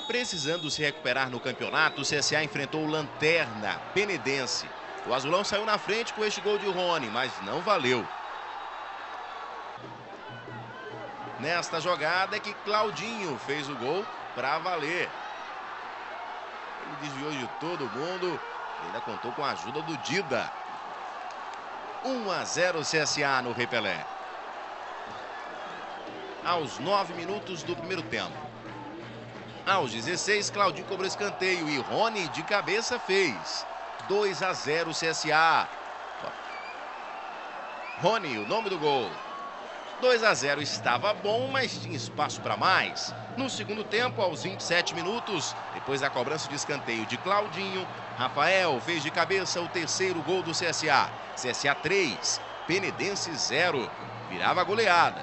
Precisando se recuperar no campeonato, o CSA enfrentou o Lanterna Penedense. O azulão saiu na frente com este gol de Rony, mas não valeu. Nesta jogada é que Claudinho fez o gol para valer. Ele desviou de todo mundo e ainda contou com a ajuda do Dida. 1-0 CSA no Rei Pelé. Aos 9 minutos do primeiro tempo. Aos 16, Claudinho cobrou escanteio e Rony de cabeça fez. 2-0 CSA. Rony, o nome do gol. 2-0 estava bom, mas tinha espaço para mais. No segundo tempo, aos 27 minutos, depois da cobrança de escanteio de Claudinho, Rafael fez de cabeça o terceiro gol do CSA. CSA 3, Penedense 0. Virava goleada.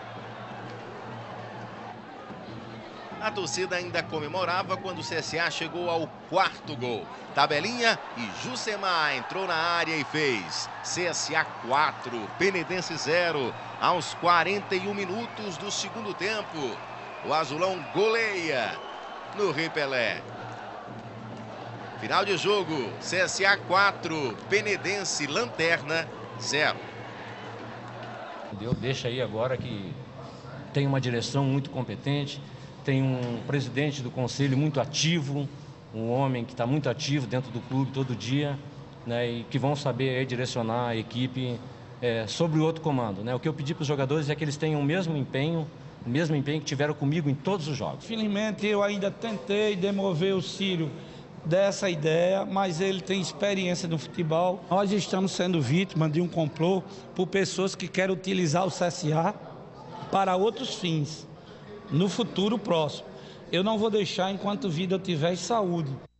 A torcida ainda comemorava quando o CSA chegou ao quarto gol. Tabelinha e Jusemar entrou na área e fez. CSA 4, Penedense 0. Aos 41 minutos do segundo tempo, o azulão goleia no Rei Pelé. Final de jogo, CSA 4, Penedense Lanterna 0. Deixa aí agora que tem uma direção muito competente. Tem um presidente do conselho muito ativo, um homem que está muito ativo dentro do clube todo dia, né, e que vão saber aí direcionar a equipe sobre o outro comando, né? O que eu pedi para os jogadores é que eles tenham o mesmo empenho que tiveram comigo em todos os jogos. Infelizmente eu ainda tentei demover o Círio dessa ideia, mas ele tem experiência no futebol. Nós estamos sendo vítimas de um complô por pessoas que querem utilizar o CSA para outros fins. No futuro próximo. Eu não vou deixar enquanto vida eu tiver saúde.